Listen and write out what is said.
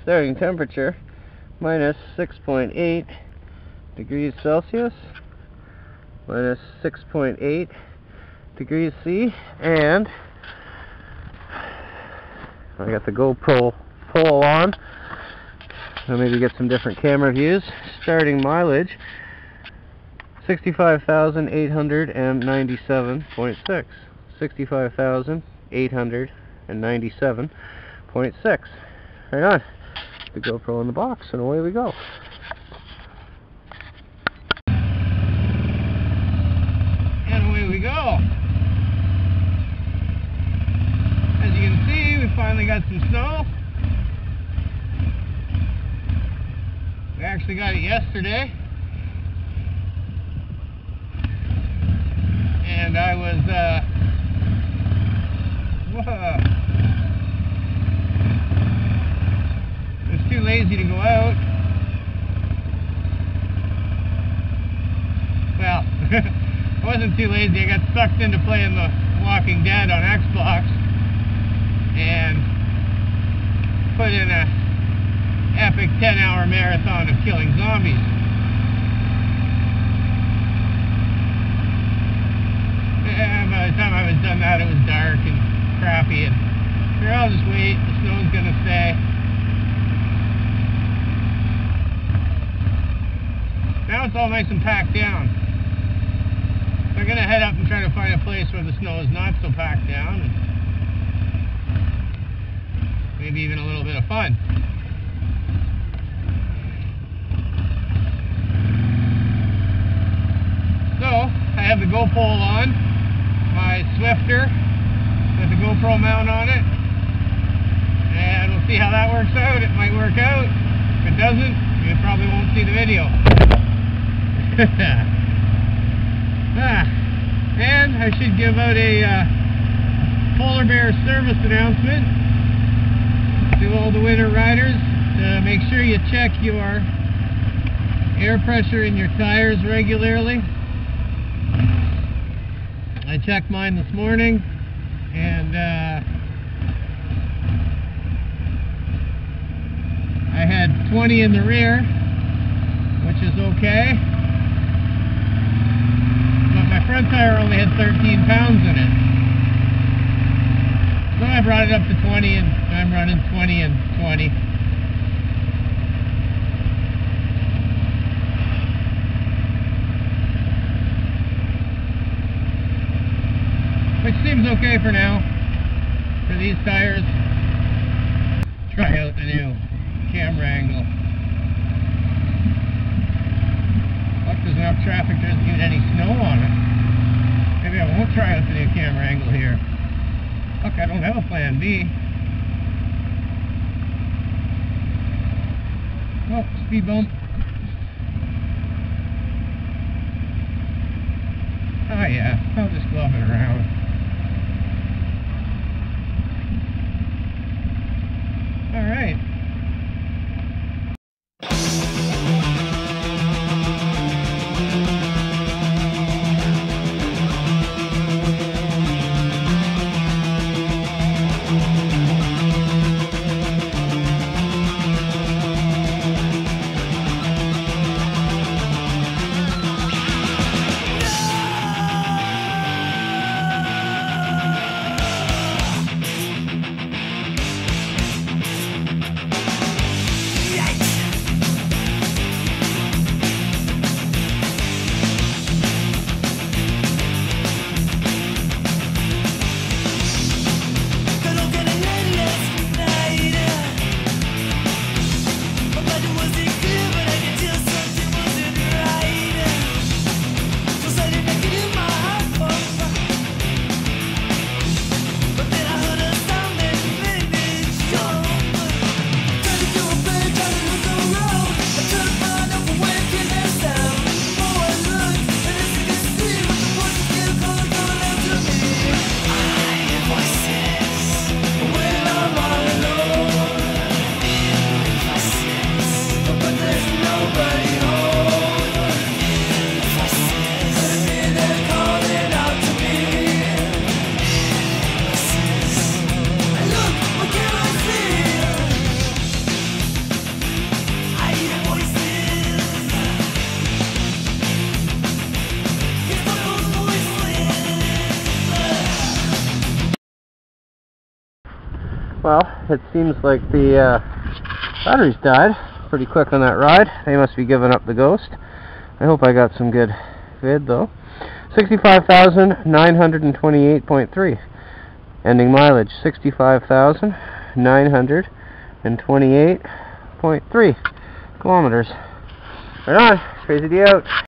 starting temperature minus 6.8 degrees Celsius, minus 6.8 degrees C, and I got the GoPro pole on. I'll maybe get some different camera views. Starting mileage 65,897.6. 65,897.6. Right on. The GoPro in the box, and away we go. And away we go. As you can see, we finally got some snow. We actually got it yesterday. And I was, too lazy to go out. Well, I wasn't too lazy. I got sucked into playing The Walking Dead on Xbox and put in a epic 10-hour marathon of killing zombies. And by the time I was done that, it was dark and crappy, and here, I'll just wait. The snow's gonna stay. Now it's all nice and packed down. So I'm gonna head up and try to find a place where the snow is not so packed down, and maybe even a little bit of fun. So I have the GoPro on, my Swifter with the GoPro mount on it, and we'll see how that works out. It might work out. If it doesn't, you probably won't see the video. And I should give out a polar bear service announcement to all the winter riders. Make sure you check your air pressure in your tires regularly. I checked mine this morning, and I had 20 in the rear, which is okay. But my front tire only had 13 pounds in it. So I brought it up to 20, and I'm running 20 and 20. Which seems okay for now, for these tires. Try out the new camera angle. Look, there's enough traffic, there isn't even any snow on it. Maybe I won't try out the new camera angle here. Look, I don't have a plan B. Oh, speed bump. Oh yeah, I'll just glove it around. All right. Well, it seems like the batteries died pretty quick on that ride. They must be giving up the ghost. I hope I got some good vid though. 65,928.3. Ending mileage 65,928.3 kilometers. Right on. Crazy D out.